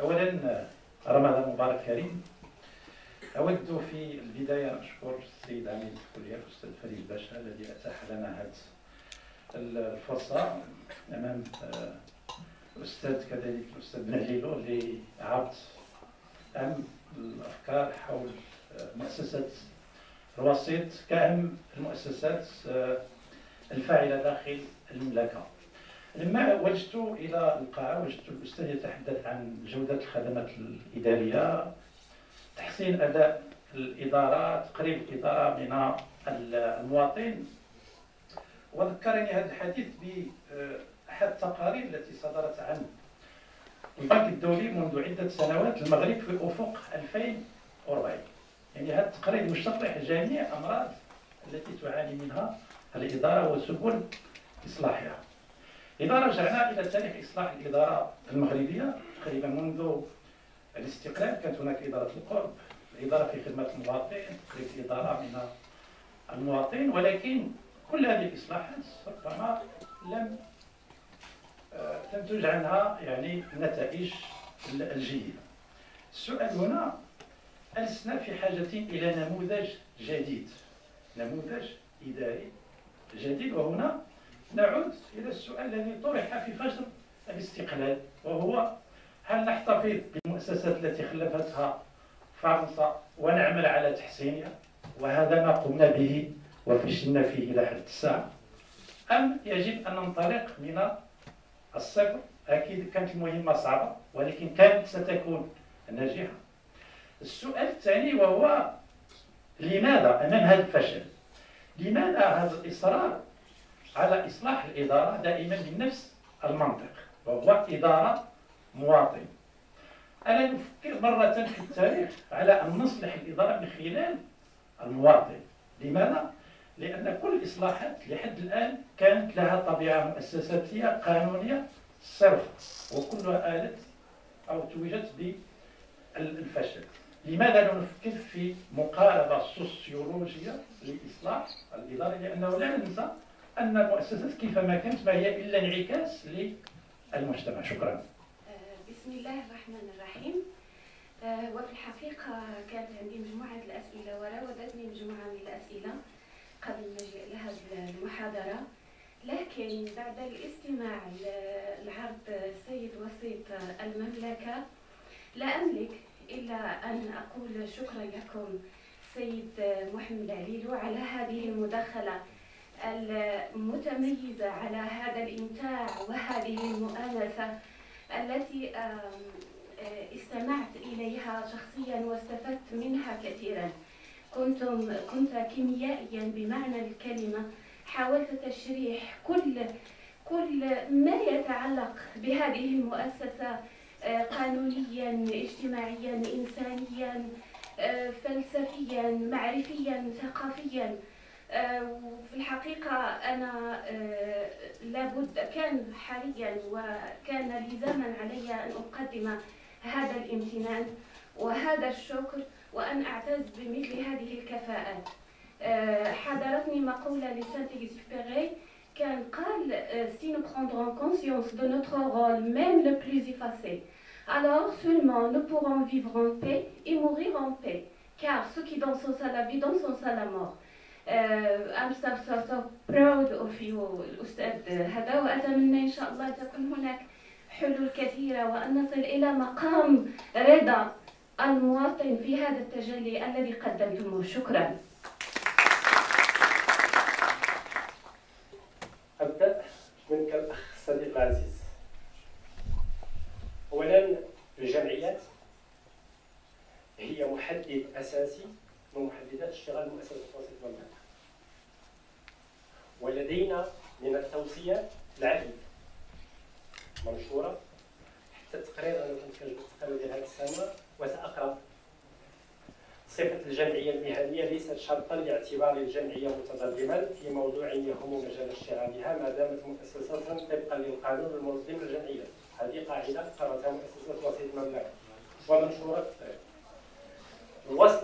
أولا رمضان مبارك كريم. أود في البداية أشكر السيد عميد الكلية الأستاذ فريد باشا الذي أتاح لنا هذه الفرصة أمام الأستاذ كذلك الأستاذ بن عليلو اللي عرض أهم الأفكار حول مؤسسة الوسيط كأهم المؤسسات الفاعلة داخل المملكة. لما وجدت إلى القاعة وجدت الأستاذ يتحدث عن جودة الخدمات الإدارية، تحسين أداء الإدارة، تقريب الإدارة من المواطن، وذكرني هذا الحديث بأحد التقارير التي صدرت عن البنك الدولي منذ عدة سنوات: المغرب في أفق 2040. يعني هذا التقرير يشرح جميع الأمراض التي تعاني منها الإدارة وسبل إصلاحها. إذا رجعنا إلى تاريخ إصلاح الإدارة المغربية تقريبا منذ الاستقلال، كانت هناك إدارة القرب، الإدارة في خدمة المواطن، تقريب الإدارة من المواطن، ولكن كل هذه الإصلاحات ربما لم تنتج عنها يعني النتائج الجيدة. السؤال هنا: ألسنا في حاجة إلى نموذج جديد، نموذج إداري جديد؟ وهنا نعود إلى السؤال الذي طرح في فجر الاستقلال، وهو: هل نحتفظ بالمؤسسات التي خلفتها فرنسا ونعمل على تحسينها، وهذا ما قمنا به وفشلنا فيه إلى حد الساعة، أم يجب أن ننطلق من الصفر؟ أكيد كانت المهمة صعبة ولكن كانت ستكون ناجحة. السؤال الثاني وهو: لماذا أمام هذا الفشل؟ لماذا هذا الإصرار على إصلاح الإدارة دائما بنفس المنطق، وهو إدارة مواطن؟ ألا نفكر مرة في التاريخ على أن نصلح الإدارة من خلال المواطن؟ لماذا؟ لأن كل الإصلاحات لحد الآن كانت لها طبيعة مؤسساتية قانونية صرف، وكلها آلت أو توجت بالفشل. لماذا لا نفكر في مقاربة سوسيولوجية لإصلاح الإدارة؟ لأنه لا ننسى أن المؤسسات كيفما كانت ما هي إلا انعكاس للمجتمع. شكرا. بسم الله الرحمن الرحيم. وفي الحقيقة كانت عندي مجموعة الأسئلة وراودتني مجموعة من الأسئلة قبل المجيء لهذه المحاضرة، لكن بعد الاستماع لعرض السيد وسيط المملكة لا أملك إلا أن أقول شكرا لكم سيد محمد عليلو على هذه المداخلة المتميزة، على هذا الإمتاع وهذه المؤانسة التي استمعت إليها شخصيا واستفدت منها كثيرا. كنت كيميائيا بمعنى الكلمة، حاولت تشريح كل ما يتعلق بهذه المؤسسة قانونيا، اجتماعيا، إنسانيا، فلسفيا، معرفيا، ثقافيا. في الحقيقة أنا لابد كان حاليا وكان لزاما علي أن أقدم هذا الامتنان وهذا الشكر وأن أعتز بمثل هذه الكفاءات. حضرتني مقولة لسانت-Exupéry كان قال: Si nous prendrons conscience de notre rôle, même le plus effacé, alors seulement nous pourrons vivre en paix et mourir en paix. Car ceux qui dansent à la vie dansent à la mort. I'm so proud of you الأستاذ هذا، وأتمنى إن شاء الله تكون هناك حلول كثيرة وأن نصل إلى مقام رضا المواطن في هذا التجلي الذي قدمتموه. شكرا. أبدأ منك الأخ الصديق العزيز. أولا، الجمعيات هي محدد أساسي من محددات اشتغال مؤسسة وسيط المملكة، ولدينا من التوصيات العديد منشورة. حتى التقرير أنا كنت كنجبد التقرير ديال هذه السنة وسأقرأ. صفة الجمعية المهنية ليست شرطا لاعتبار الجمعية متظلما في موضوع يهم مجال اشتغالها ما دامت مؤسسة طبقا للقانون المنظم للجمعيات. هذه قاعدة فرضها مؤسسة وسيط المملكة ومنشورة التقرير. وصل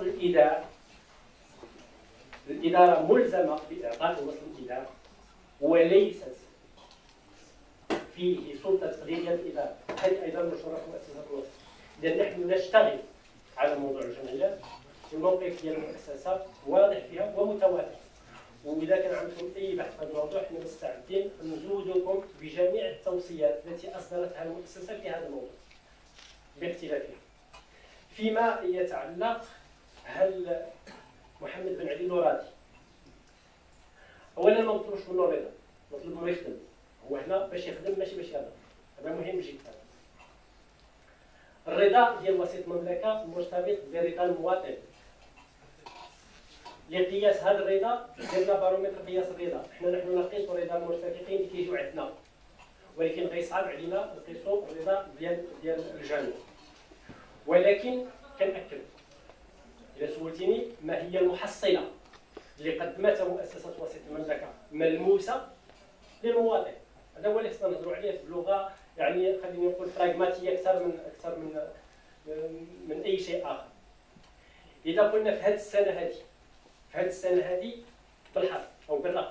الإدارة ملزمة بإعطاء وصل الإدارة وليست فيه سلطة تقديرية الإدارة. هذه أيضا مشروع مؤسسة الوسط. لأن نحن نشتغل على موضوع الجمعيات، والموقف ديال المؤسسة واضح فيها ومتواتر. وإذا كان عندكم أي بحث في هذا الموضوع احنا مستعدين نزودكم بجميع التوصيات التي أصدرتها المؤسسة في هذا الموضوع باختلافها. فيما يتعلق هل محمد بن علي الورادي، أولا ما نطلبش منه الرضا، نطلب منه يخدم. هو هنا باش يخدم ماشي باش يهضر، هذا مهم جدا. الرضا ديال وسيط المملكة مرتبط برضا المواطن. لقياس هذا الرضا درنا بارومتر قياس الرضا، حنا نحن نقيسوا رضا المرتفقين اللي كيجيو عندنا، ولكن غيصعب علينا نقيسوا الرضا ديال الجميع. ولكن كنأكد إذا سولتيني ما هي المحصلة اللي قدمتها مؤسسة وسيط المملكة ملموسة للمواطن، هذا هو اللي خصنا نهضروا عليه بلغة يعني خليني نقول براغماتية أكثر من أي شيء آخر. إذا قلنا في هذه السنة هذه بالحرف أو بالرقم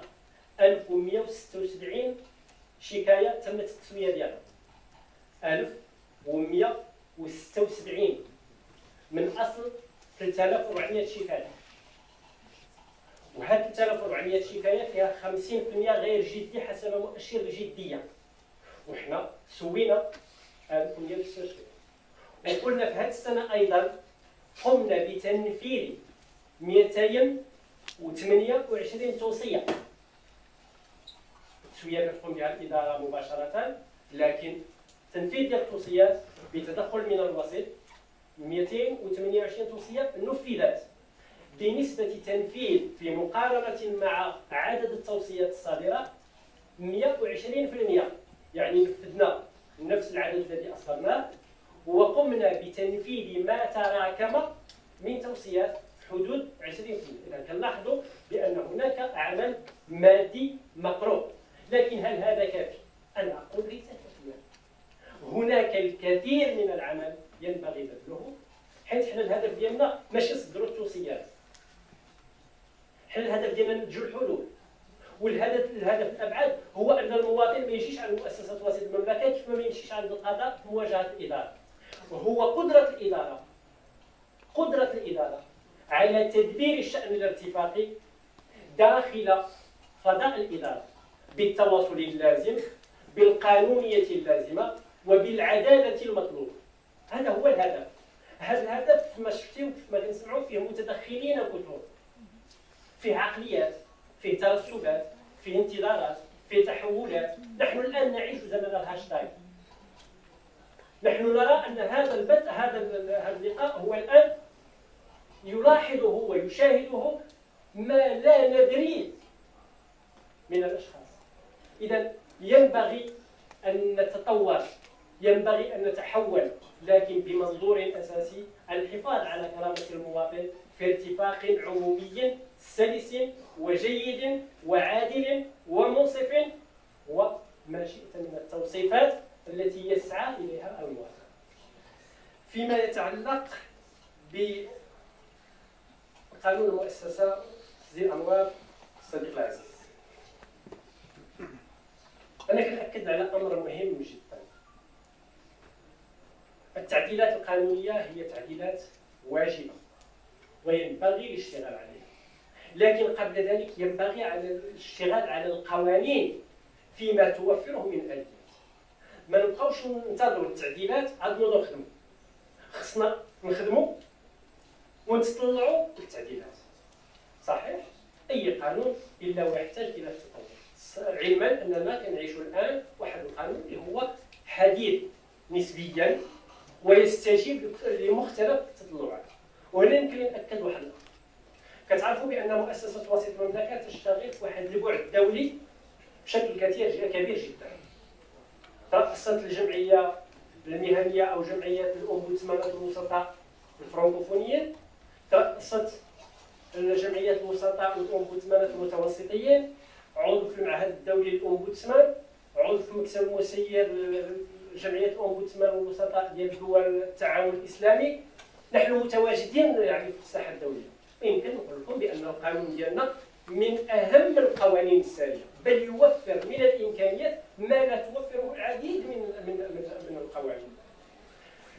1176 شكاية تمت التسوية ديالها. 1176 من أصل 3400 شكاية، وهذه 3400 شكاية فيها 50% غير جدي حسب مؤشر الجدية، وحنا سوينا 1176. وقلنا في هذه السنة أيضا قمنا بتنفيذ 228 توصية. التسوية كتقوم بها الإدارة مباشرة، لكن تنفيذ ديال التوصيات بتدخل من الوسيط 228 توصية نفذت بنسبة تنفيذ في مقارنة مع عدد التوصيات الصادرة 120%. يعني نفذنا نفس العدد الذي أصدرناه وقمنا بتنفيذ ما تراكم من توصيات حدود 20%. إذا كنلاحظوا بأن هناك عمل مادي مقروء، لكن هل هذا كافي؟ أنا أقول ليس كافيا. هناك الكثير من العمل ينبغي بذله، حيث حنا الهدف ديالنا ماشي نصدروا التوصيات، حنا الهدف ديالنا ننتجوا الحلول. والهدف الابعد هو ان المواطن ما يجيش على مؤسسه وسيط المملكه كيف ما يمشيش عند القضاء في مواجهه الاداره. وهو قدره الاداره على تدبير الشان الارتفاقي داخل فضاء الاداره بالتواصل اللازم، بالقانونيه اللازمه، وبالعداله المطلوبه. هذا هو الهدف. هذا الهدف ما شفتيو كيف ما كنسمعوا فيه متدخلين كثر، فيه عقليات، فيه ترسبات، فيه انتظارات، فيه تحولات. نحن الآن نعيش زمن الهاشتاغ. نحن نرى أن هذا البث هذا اللقاء هو الآن يلاحظه ويشاهده ما لا ندري من الأشخاص. إذا ينبغي أن نتطور، ينبغي أن نتحول، لكن بمنظور أساسي الحفاظ على كرامة المواطن في ارتفاق عمومي سلس وجيد وعادل ومنصف وما شئت من التوصيفات التي يسعى إليها المواطن. فيما يتعلق بقانون المؤسسة ذي أنوار الصديق العزيز، أنا كنأكد على أمر مهم جدا. التعديلات القانونية هي تعديلات واجبة وينبغي الاشتغال عليها، لكن قبل ذلك ينبغي على الاشتغال على القوانين فيما توفره من آليات. ما نبقاوش ننتظروا التعديلات عاد نوضوا نخدموا. خصنا نخدموا ونتطلعوا للتعديلات. صحيح؟ أي قانون إلا ويحتاج إلى التطور، علما أننا كنعيشوا الآن واحد القانون اللي هو حديث نسبيا ويستجيب لمختلف التطلعات. وهنا يمكن نأكد واحد الأمر. كتعرفوا بأن مؤسسة وسيط المملكة تشتغل في واحد البعد دولي بشكل كبير جدا. ترأست الجمعية المهنية أو جمعية الأومبودسمانات الوسطاء الفرنكوفونيين، ترأست جمعية الوسطاء والأومبودسمانات المتوسطيين، عضو في المعهد الدولي للأومبودسمان، عضو في مكتب مسير جمعية الأومبودسمان والوسطاء ديال دول التعاون الإسلامي. نحن متواجدين يعني في الساحة الدولية. يمكن نقول لكم بأن القانون ديالنا من أهم القوانين السارية، بل يوفر من الإمكانيات ما لا توفره العديد من القوانين.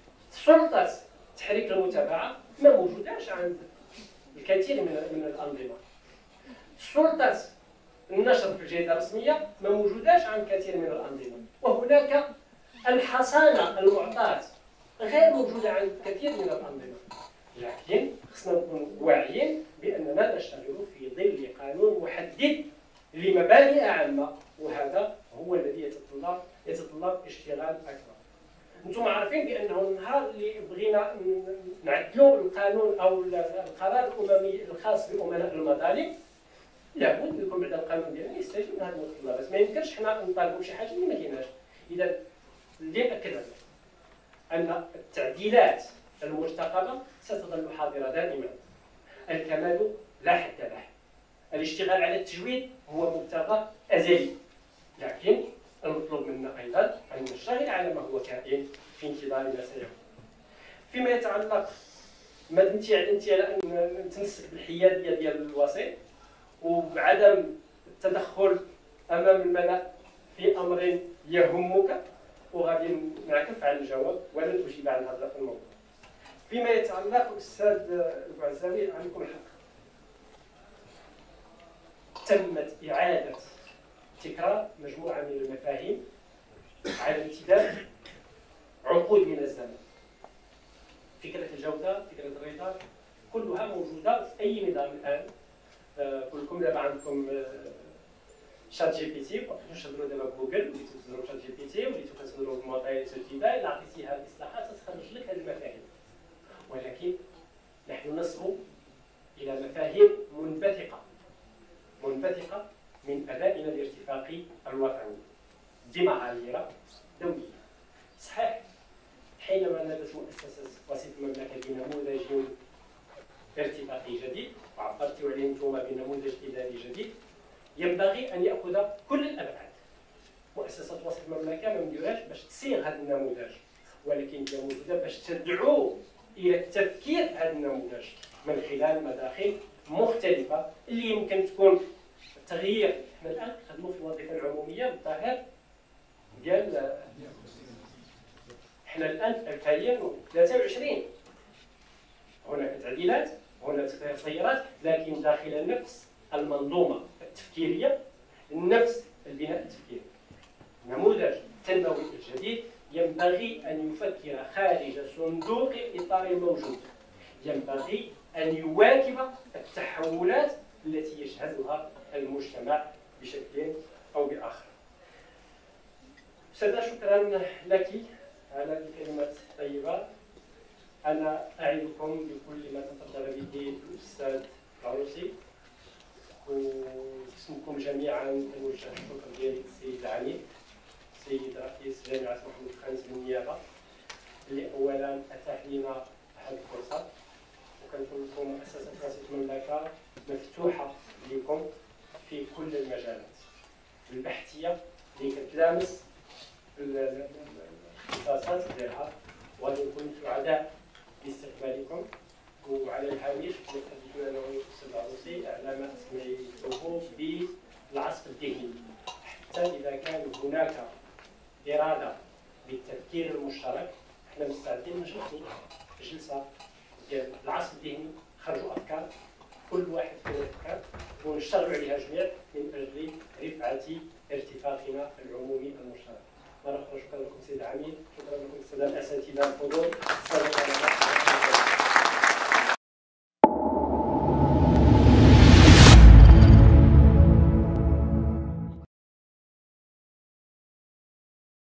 سلطة تحريك المتابعة ما موجوداش عند الكثير من الأنظمة. سلطة النشر في الجريدة الرسمية ما موجوداش عند الكثير من الأنظمة. وهناك الحصانة المعطاة غير موجودة عند الكثير من الأنظمة. لكن خصنا نكون واعيين بأننا نشتغل في ظل قانون محدد لمبادئ عامة، وهذا هو الذي يتطلب اشتغال أكبر. انتم عارفين بأنه النهار اللي بغينا نعدلوا القانون أو القرار الأممي الخاص بأمناء المظالم لابد يكون بعد القانون ديالنا يستجيب لهذه المتطلبات. ما يمكنش حنا نطالبوا بشي حاجة اللي ما كايناش. إذا اللي أكد عليه أن التعديلات المرتقبة ستظل حاضرة دائما. الكمال لا حد له. الاشتغال على التجويد هو مبتغى أزلي، لكن المطلوب منا أيضا أن نشتغل على ما هو كائن في انتظار ما سيكون. فيما يتعلق مدنتي على أن نتمسك بالحيادية ديال الوسيط وبعدم التدخل أمام الملأ في أمر يهمك، وغادي نعكف على الجواب ولن أجيب عن هذا الموضوع. فيما يتعلق أستاذ البعزاوي عندكم الحق، تمت إعادة تكرار مجموعة من المفاهيم على امتداد عقود من الزمن. فكرة الجودة، فكرة الرضا، كلها موجودة في أي نظام الآن. كلكم دابا عندكم شات جي بي تي، وقتاش تهضروا دابا بجوجل وليتو تهضروا شات جي بي تي، وليتو كتهضروا بمعطيات جديدة، إلا عطيتيها الإصلاحات تخرج لك هذه المفاهيم. ولكن نحن نصبو إلى مفاهيم منبثقة من أدائنا الارتفاقي الوطني بمعايير دولية. صحيح حينما نادت مؤسسة وسيط المملكة بنموذج ارتفاقي جديد وعبرتوا عليه انتم بنموذج إداري جديد، ينبغي أن يأخذ كل الأبعاد. مؤسسة وسيط المملكة ما مديرهاش باش تسير هذا النموذج، ولكن هي موجودة باش تدعو إلى التفكير في هذا النموذج من خلال مداخل مختلفة اللي يمكن تكون تغيير. احنا الآن نخدموا في الوظيفة العمومية بالظاهر ديال احنا الآن في 2023 هناك تعديلات، هناك تغييرات، لكن داخل نفس المنظومة التفكيرية، نفس البناء التفكيري. النموذج التنموي الجديد ينبغي أن يفكر خارج صندوق الإطار الموجود، ينبغي أن يواكب التحولات التي يشهدها المجتمع بشكل أو بآخر. أستاذة شكرا لك على الكلمات الطيبة. أنا أعدكم بكل ما تفضل به الأستاذ العروسي، وباسمكم جميعا نوجه الشكر ديالي للسيد العميد السيد رئيس جامعة محمد الخامس بالنيابة اللي أولا أتاح لنا هذه الفرصة، وكنقول لكم مؤسسة وسيط المملكة مفتوحة لكم في كل المجالات البحثية اللي كتلامس الاختصاصات ديالها، وغادي نكونوا سعداء باستقبالكم. وعلى الهامش نتحدث انا والاستاذ العروسي على ما سميتوه بالعصف الذهني، حتى اذا كان هناك اراده بالتفكير المشترك احنا مستعدين نجلسوا جلسه ديال العصف الذهني، خرجوا افكار كل واحد فينا افكار ونشتغلوا عليها جميع من اجل رفعه ارتفاقنا العمومي المشترك. مرة أخرى شكرا لكم سيد العميد، شكرا لكم السادة الأساتذة الحضور.